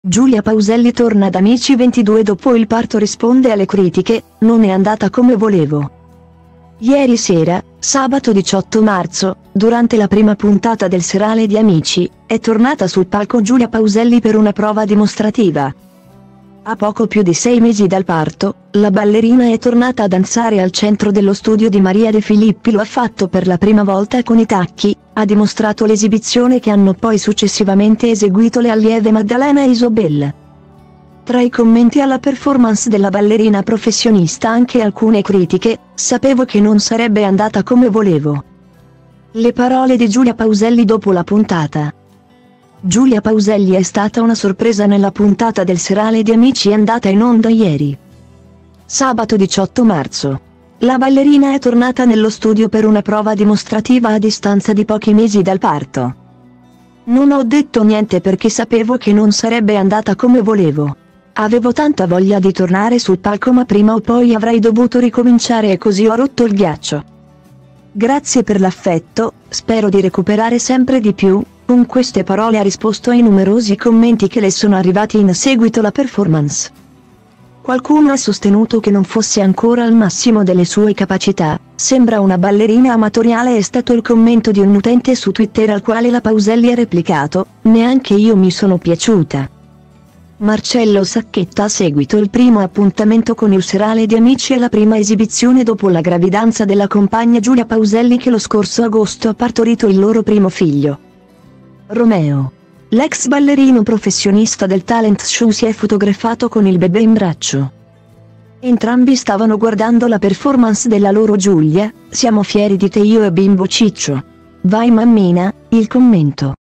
Giulia Pauselli torna ad Amici 22 dopo il parto, risponde alle critiche, non è andata come volevo. Ieri sera, sabato 18 marzo, durante la prima puntata del serale di Amici, è tornata sul palco Giulia Pauselli per una prova dimostrativa. A poco più di 6 mesi dal parto, la ballerina è tornata a danzare al centro dello studio di Maria De Filippi. Lo ha fatto per la prima volta con i tacchi, ha dimostrato l'esibizione che hanno poi successivamente eseguito le allieve Maddalena e Isobel. Tra i commenti alla performance della ballerina professionista anche alcune critiche: sapevo che non sarebbe andata come volevo. Le parole di Giulia Pauselli dopo la puntata. Giulia Pauselli è stata una sorpresa nella puntata del serale di Amici andata in onda ieri. Sabato 18 marzo. La ballerina è tornata nello studio per una prova dimostrativa a distanza di pochi mesi dal parto. Non ho detto niente perché sapevo che non sarebbe andata come volevo. Avevo tanta voglia di tornare sul palco, ma prima o poi avrei dovuto ricominciare e così ho rotto il ghiaccio. Grazie per l'affetto, spero di recuperare sempre di più. Con queste parole ha risposto ai numerosi commenti che le sono arrivati in seguito alla performance. Qualcuno ha sostenuto che non fosse ancora al massimo delle sue capacità, sembra una ballerina amatoriale, è stato il commento di un utente su Twitter, al quale la Pauselli ha replicato: neanche io mi sono piaciuta. Marcello Sacchetta ha seguito il primo appuntamento con il serale di Amici e la prima esibizione dopo la gravidanza della compagna Giulia Pauselli, che lo scorso agosto ha partorito il loro primo figlio, Romeo. L'ex ballerino professionista del talent show si è fotografato con il bebè in braccio. Entrambi stavano guardando la performance della loro Giulia. Siamo fieri di te io e bimbo Ciccio. Vai mammina, il commento.